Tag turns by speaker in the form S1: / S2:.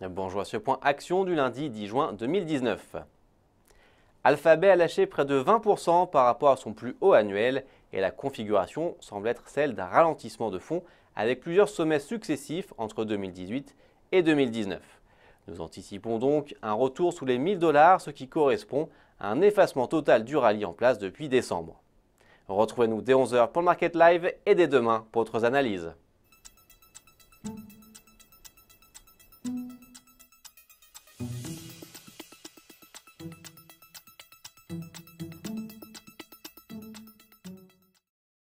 S1: Bonjour à ce point action du lundi 10 juin 2019. Alphabet a lâché près de 20% par rapport à son plus haut annuel et la configuration semble être celle d'un ralentissement de fond avec plusieurs sommets successifs entre 2018 et 2019. Nous anticipons donc un retour sous les 1000 $, ce qui correspond à un effacement total du rallye en place depuis décembre. Retrouvez-nous dès 11 h pour le Market Live et dès demain pour d'autres analyses.